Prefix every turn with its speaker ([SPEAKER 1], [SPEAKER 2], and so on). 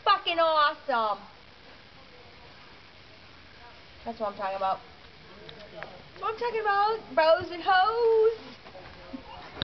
[SPEAKER 1] fucking awesome. That's what I'm talking about. That's what I'm talking about. Bros and hoes.